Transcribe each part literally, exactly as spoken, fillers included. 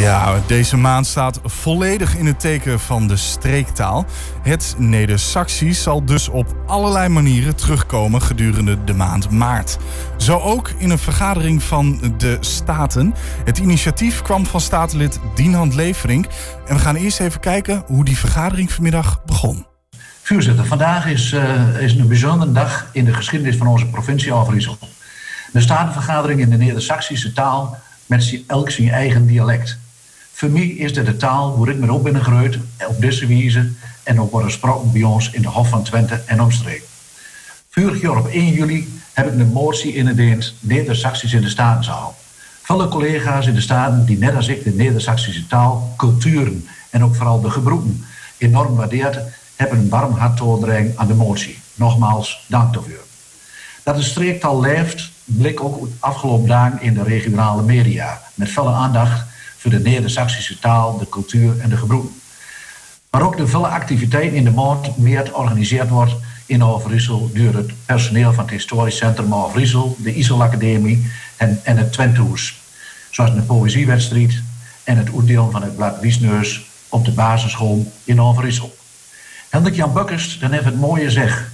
Ja, deze maand staat volledig in het teken van de streektaal. Het Neder-Saxisch zal dus op allerlei manieren terugkomen gedurende de maand maart. Zo ook in een vergadering van de Staten. Het initiatief kwam van statenlid Dinant Leverink. En we gaan eerst even kijken hoe die vergadering vanmiddag begon. Voorzitter, vandaag is, uh, is een bijzondere dag in de geschiedenis van onze provincie Overijssel. De Statenvergadering in de Neder-Saxische taal met elk zijn eigen dialect. Voor mij is dit de taal waar ik me op ben gegroeid op deze wijze en ook wordt gesproken bij ons in de Hof van Twente en omstreek. Vorig jaar op één juli heb ik een motie ingediend Neder-Saxisch in de Statenzaal. Vele collega's in de Staten die net als ik de Neder-Saxische taal, culturen en ook vooral de gebroeken enorm waardeert, hebben een warm hart toegedragen aan de motie. Nogmaals, dank daarvoor. Dat de streektaal leeft, bleek ook afgelopen dagen in de regionale media. Met volle aandacht voor de Neder-Saxische taal, de cultuur en de gebroeken. Maar ook de vele activiteiten in de maand meer georganiseerd wordt in Overijssel door het personeel van het Historisch Centrum Overijssel, de IJsselacademie en, en het Twentehoes. Zoals de poëziewedstrijd en het uitdelen van het blad Wiesneus op de basisschool in Overijssel. Hendrik Jan Bukkers, dan heeft het mooie zeg.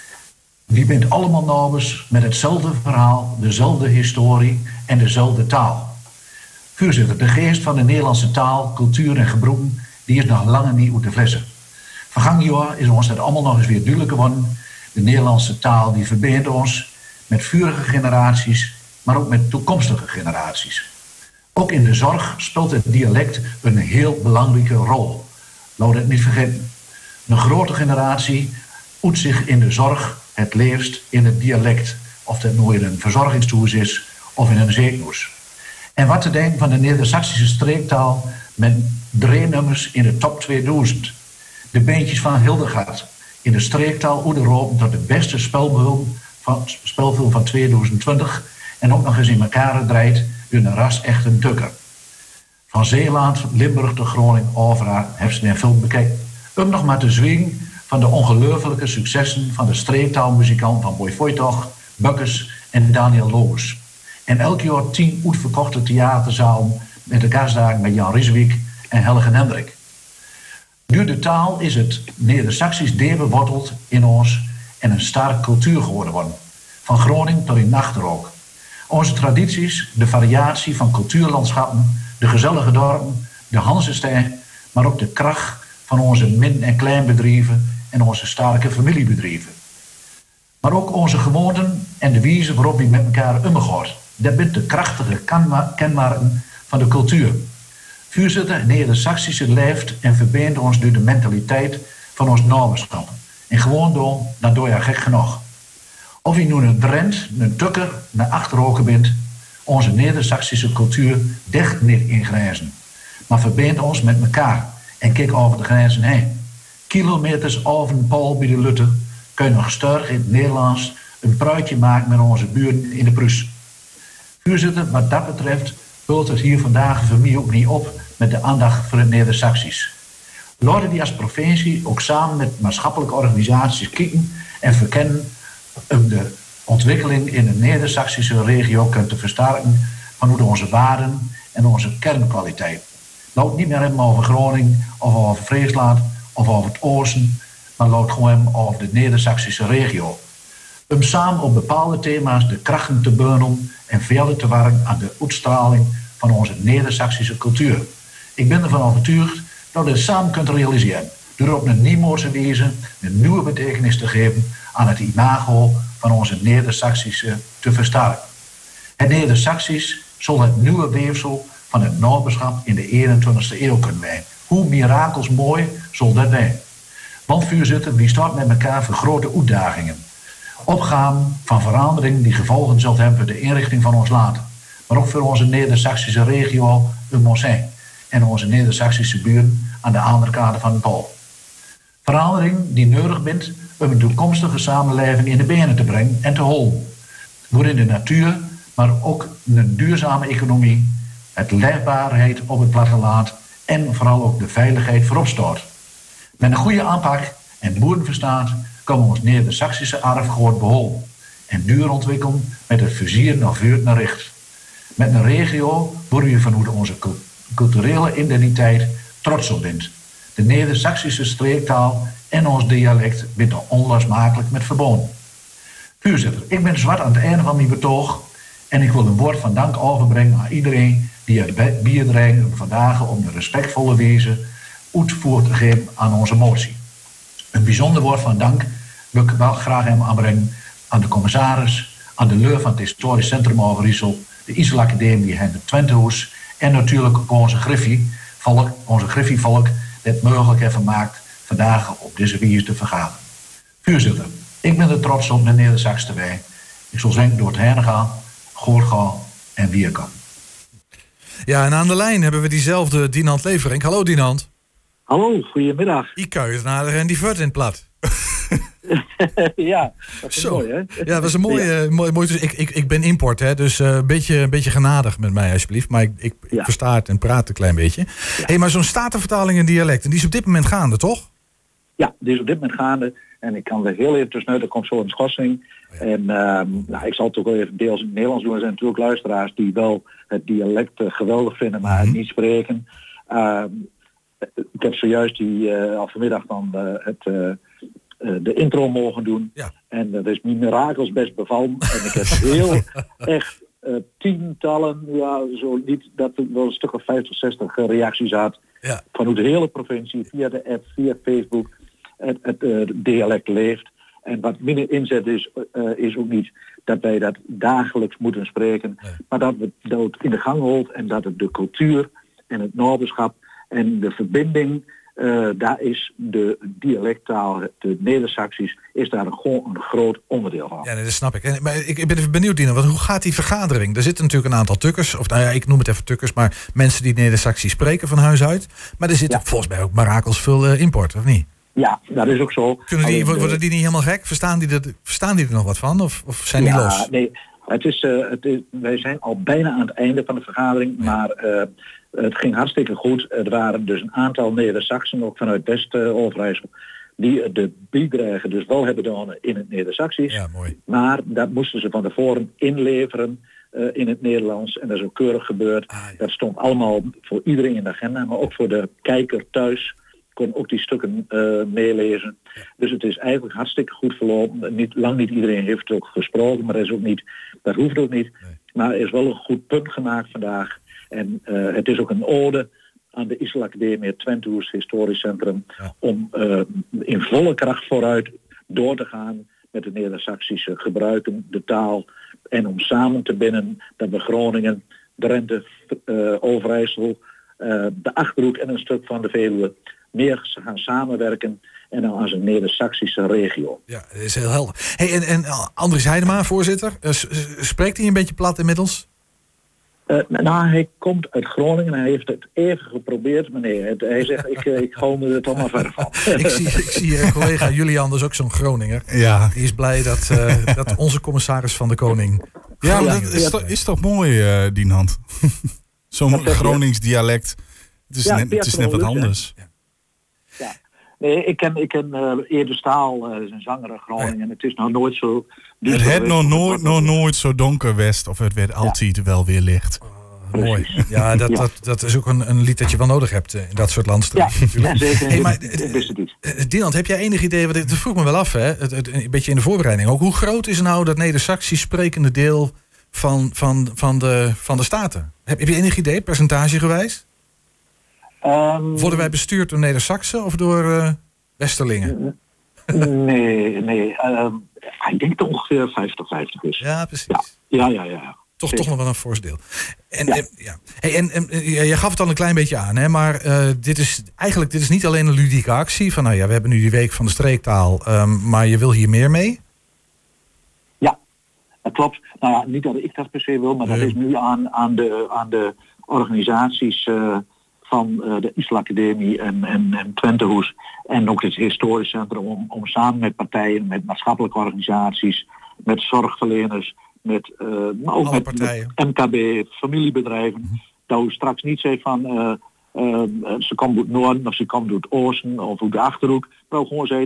Die bent allemaal namens met hetzelfde verhaal, dezelfde historie en dezelfde taal. Voorzitter, de geest van de Nederlandse taal, cultuur en gebroeken, die is nog lange niet uit de flessen. Vergangen jaar is ons dat allemaal nog eens weer duidelijk geworden. De Nederlandse taal die verbindt ons met vorige generaties, maar ook met toekomstige generaties. Ook in de zorg speelt het dialect een heel belangrijke rol. Laat het niet vergeten. Een grote generatie uit zich in de zorg het leefst in het dialect. Of dat nu in een verzorgingshuis is of in een ziekenhuis. En wat te denken van de Neder-Saxische streektaal met drie nummers in de top tweeduizend. De beentjes van Hildegard in de streektaal uitgeroepen tot de beste spelfilm van, spelfilm van tweeduizend twintig. En ook nog eens in elkaar gedraaid door een ras-echte tukker. Van Zeeland, Limburg tot Groningen, overal heeft ze een film bekeken. Om nog maar te zwiegen van de ongelooflijke successen van de streektaalmuzikant van Boy Voitoch, Bukkers en Daniel Loos. En elk jaar tien uitverkochte theaterzalen met de gastdagen met Jan Rieswijk en Helge Hendrik. Door de taal is het Neder-Saxisch deurbeworteld in ons en een sterke cultuur geworden worden. Van Groningen tot in Achterhoek. Onze tradities, de variatie van cultuurlandschappen, de gezellige dorpen, de Hansestij, maar ook de kracht van onze min- en kleinbedrijven en onze sterke familiebedrijven. Maar ook onze gewoonten en de wijze waarop we met elkaar omgaan. Dat zijn de krachtige kenmerken van de cultuur. Voorzitter, Neder-Saxische leeft en verbindt ons door de mentaliteit van ons naberschap. En gewoon door, dan doe je gek genoeg. Of je nu een Drent, een Tukker, een Achterhoeken bent, onze Neder-Saxische cultuur dicht niet in grenzen. Maar verbindt ons met elkaar en kijk over de grenzen heen. Kilometers over een paal bij de Lutte kun je nog sterk in het Nederlands een pruitje maken met onze buren in de Prus. Voorzitter, wat dat betreft vult het hier vandaag voor mij ook niet op met de aandacht voor het Neder-Saxisch. Laten die als provincie ook samen met maatschappelijke organisaties kijken en verkennen om de ontwikkeling in de Neder-Saxische regio kunnen te versterken vanuit onze waarden en onze kernkwaliteit. Laat niet meer hebben over Groningen of over Friesland of over het Oosten, maar laat gewoon hebben over de Neder-Saxische regio. Om samen op bepaalde thema's de krachten te bundelen en verder te werken aan de uitstraling van onze Neder-Saxische cultuur. Ik ben ervan overtuigd dat we het samen kunt realiseren. Door op een nieuwmoorse wijze een nieuwe betekenis te geven aan het imago van onze Neder-Saxische te versterken. Het Neder-Saxisch zal het nieuwe weefsel van het naberschap in de eenentwintigste eeuw kunnen zijn. Hoe mirakels mooi zal dat zijn. Want voorzitter, wie staat met elkaar voor grote uitdagingen. Opgaan van verandering die gevolgen zult hebben voor de inrichting van ons land. Maar ook voor onze Neder-Saxische regio in Mossijn en onze Neder-Saxische buren aan de andere kant van de Pool. Verandering die nodig bent om een toekomstige samenleving in de benen te brengen en te houden. Waarin de natuur, maar ook een duurzame economie, het leefbaarheid op het platteland en vooral ook de veiligheid voorop staat. Met een goede aanpak en boerenverstand komen we ons Neder-Saxische erfgoed behouden en duur ontwikkelen met het vizier naar vuur naar recht. Met een regio waar we vanuit onze culturele identiteit trots op bent. De Neder-Saksische streektaal en ons dialect bent er onlosmakelijk met verbonden. Voorzitter, ik ben zwart aan het einde van mijn betoog en ik wil een woord van dank overbrengen aan iedereen die het bijdragen vandaag om de respectvolle wijze uitvoer te geven aan onze motie. Een bijzonder woord van dank wil ik wel graag hem aanbrengen aan de commissaris, aan de leur van het historisch centrum Overijssel, de IJsselacademie en de Twentehoes en natuurlijk ook onze Griffievolk, onze Griffievolk, dat mogelijk heeft gemaakt vandaag op deze wijze te vergaderen. Voorzitter, ik ben er trots op met Neder-Saks te wij. Ik zal zeggen door het heen gaan, goed gaan en weer kan. Ja, en aan de lijn hebben we diezelfde Dinant Leverink. Hallo Dinant. Hallo, goedemiddag. Ik kan je nader en die vert in het plat. Ja, dat is Zo. mooi, hè? Ja, dat is een mooie... Ja. mooi, mooi, dus ik, ik, ik ben import, hè, dus uh, een beetje, een beetje genadig met mij alsjeblieft. Maar ik, ik, ik Ja. versta het en praat een klein beetje. Ja. Hey, maar zo'n statenvertaling in dialect, en die is op dit moment gaande, toch? Ja, die is op dit moment gaande. En ik kan er heel even tussenuit, er komt zo een schorsing. Ja. En uh, nou, ik zal het ook wel even deels in het Nederlands doen. Er zijn natuurlijk luisteraars die wel het dialect uh, geweldig vinden, maar Mhm. het niet spreken. Uh, ik heb zojuist die uh, al vanmiddag dan uh, het, uh, uh, de intro mogen doen. Ja. En dat is me mirakels best bevallen. En ik heb heel echt uh, tientallen, ja, zo niet, dat er wel een stuk of vijftig, zestig uh, reacties had. Ja. Vanuit de hele provincie, via de app, via Facebook, het, het uh, dialect leeft. En wat minder inzet is, uh, is ook niet dat wij dat dagelijks moeten spreken, Nee. maar dat we dat het in de gang holt en dat het de cultuur en het naberschap en de verbinding, uh, daar is de dialecttaal, de Neder-Saksisch, is daar een, gewoon een groot onderdeel van. Ja, nee, dat snap ik. En, maar ik, ik ben even benieuwd, Dina, want hoe gaat die vergadering? Er zitten natuurlijk een aantal tukkers, of nou ja, ik noem het even tukkers, maar mensen die Neder-Saksisch spreken van huis uit. Maar er zit Ja. volgens mij ook mirakels veel uh, import, of niet? Ja, dat is ook zo. Kunnen die, Alleen, worden die niet helemaal gek? Verstaan die er, verstaan die er nog wat van? Of, of zijn die ja, los? Nee, het is, uh, het is, wij zijn al bijna aan het einde van de vergadering, Ja. maar uh, het ging hartstikke goed. Er waren dus een aantal Neder-Saksen, ook vanuit West-Overijssel, die de bijdrage dus wel hebben gedaan in het Neder-Saksisch. Ja, mooi. Maar dat moesten ze van tevoren inleveren uh, in het Nederlands. En dat is ook keurig gebeurd. Ah, ja. Dat stond allemaal voor iedereen in de agenda, maar ook voor de kijker thuis kon ook die stukken uh, meelezen. Ja. Dus het is eigenlijk hartstikke goed verlopen. Niet, lang niet iedereen heeft ook gesproken, maar dat, is ook niet, dat hoeft ook niet. Nee. Maar er is wel een goed punt gemaakt vandaag. En uh, het is ook een ode aan de IJsselacademie, het Twentehoes Historisch Centrum, Ja. om uh, in volle kracht vooruit door te gaan met de Neder-Saksische gebruiken, de taal, en om samen te binden dat we Groningen, Drenthe, uh, Overijssel, uh, de Achterhoek en een stuk van de Veluwe meer gaan samenwerken en dan als een Neder-Saksische regio. Ja, dat is heel helder. Hey, en, en Andries Heidema, voorzitter, uh, s- s- spreekt hij een beetje plat inmiddels? Uh, nou, hij komt uit Groningen en hij heeft het even geprobeerd, maar nee, het, hij zegt, ik, uh, ik hou me er toch maar verder van. ik zie, ik zie uh, collega Julian, dus ook zo'n Groninger. Ja, Die is blij dat, uh, dat onze commissaris van de Koning... ja, maar Ja, dat is, ja. toch, is toch mooi, uh, Dinant? Zo'n Wat zeg je? Gronings dialect. Het is, Ja, net, het is net wat Beatrix, hè? anders. Ja. Nee, ik ken, ik ken uh, Eerde Staal, uh, is een zanger uit Groningen, en het is nog nooit zo... Het duister werd nog geweest. nooit, nog nooit zo donker west, of het werd altijd wel weer licht. Mooi. Ja, dat, Ja. Dat, dat is ook een, een lied dat je wel nodig hebt uh, in dat soort landstreken. Ja, natuurlijk. ja, zeker. Hey, maar, Ik wist het niet. Uh, Dinant, heb jij enig idee, want dat vroeg me wel af, hè? Het, het, een beetje in de voorbereiding ook. Hoe groot is nou dat Neder-Saksisch sprekende deel van, van, van, de, van de Staten? Heb, heb je enig idee, percentagegewijs? Um, Worden wij bestuurd door Neder-Saksen of door uh, Westerlingen? Nee, nee. Um, ik denk dat het ongeveer vijftig vijftig is. Ja, precies. Ja, ja, ja. ja. Toch, toch nog wel een fors deel. En, Ja. en, ja. Hey, en, en uh, je gaf het al een klein beetje aan, hè? Maar uh, dit is eigenlijk dit is niet alleen een ludieke actie. Van nou ja, we hebben nu die week van de streektaal, um, maar je wil hier meer mee? Ja, dat klopt. Nou ja, niet dat ik dat per se wil, maar Nee. dat is nu aan, aan, de, aan de organisaties uh, van uh, de IJsselacademie en, en, en Twentehoes en ook het historisch centrum om, om samen met partijen, met maatschappelijke organisaties, met zorgverleners, met, uh, maar ook Alle met, partijen. met M K B, familiebedrijven, Mm-hmm. dat u straks niet zegt van uh, uh, ze komt uit het noorden of ze komt uit het oosten of uit de Achterhoek, maar ook gewoon zegt,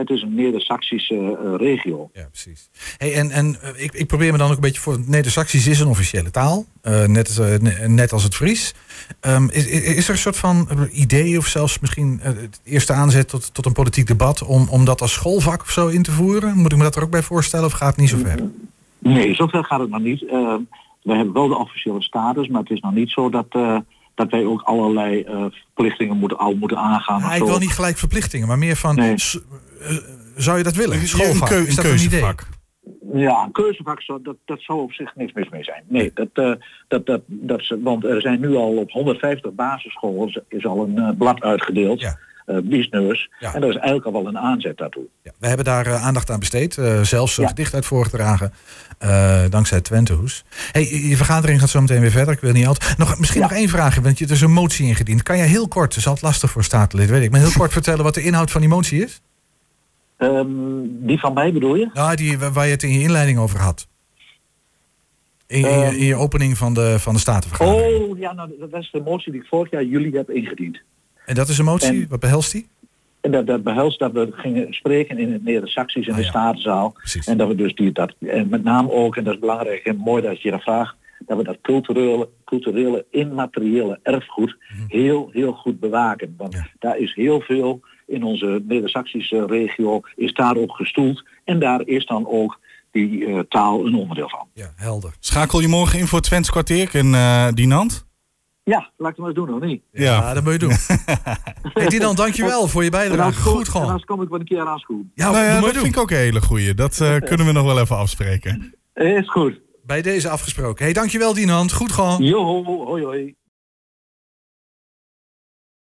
Het is een Neder-Saxische uh, regio. Ja, precies. Hey, en en uh, ik, ik probeer me dan ook een beetje voor... Neder-Saxisch is een officiële taal. Uh, net, uh, net als het Fries. Um, is, is er een soort van idee of zelfs misschien uh, het eerste aanzet tot, tot een politiek debat... Om, om dat als schoolvak of zo in te voeren? Moet ik me dat er ook bij voorstellen of gaat het niet zo ver? Nee, zover gaat het nog niet. Uh, we hebben wel de officiële status, maar het is nog niet zo dat... Uh, dat wij ook allerlei uh, verplichtingen moeten, al moeten aangaan. Ja, ik wil niet gelijk verplichtingen, maar meer van... Nee. S- uh, zou je dat willen? Schoolvak, een, keu- is dat een keuzevak? Een ja, een keuzevak, zou, dat, dat zou op zich niks mis mee zijn. Nee, dat, uh, dat, dat, dat, want er zijn nu al op honderdvijftig basisscholen... is al een uh, blad uitgedeeld... Ja. Uh, business. Ja. En dat is eigenlijk al wel een aanzet daartoe. Ja, we hebben daar uh, aandacht aan besteed. Uh, zelfs een ja. gedicht uit voorgedragen. Uh, dankzij Twentehoes. Hey, je vergadering gaat zo meteen weer verder. Ik wil niet altijd. Nog, misschien ja. nog één vraag. Want je, er is een motie ingediend. Kan jij heel kort, is altijd lastig voor statenlid, weet ik. Maar heel kort vertellen wat de inhoud van die motie is? Um, die van mij bedoel je? Nou, die waar je het in je inleiding over had. In, in, je, in je opening van de, van de statenvergadering. Oh, ja, nou, dat is de motie die ik vorig jaar juli heb ingediend. En dat is een motie? En, wat behelst die? En dat, dat behelst dat we gingen spreken in het Neder-Saxisch in ah, de ja. Statenzaal. Precies. En dat we dus die, dat, en met name ook, en dat is belangrijk en mooi dat je dat vraagt, dat we dat culturele, culturele immateriële erfgoed mm-hmm. heel, heel goed bewaken. Want ja. daar is heel veel in onze Neder-Saxische regio, is daarop gestoeld. En daar is dan ook die uh, taal een onderdeel van. Ja, helder. Schakel je morgen in voor Twents kwartier in uh, Dinant? Ja, laat ik het maar eens doen, of niet? Ja, ja, dat moet je doen. Hey, Dinant, dankjewel voor je bijdrage. Goed gewoon. Anders kom ik wel een keer aanschoen. Ja, nou ja, dat doen. Vind ik ook een hele goeie. Dat uh, kunnen we nog wel even afspreken. Is goed. Bij deze afgesproken. Hey, dankjewel Dinant. Goed gewoon. Jo, hoi hoi.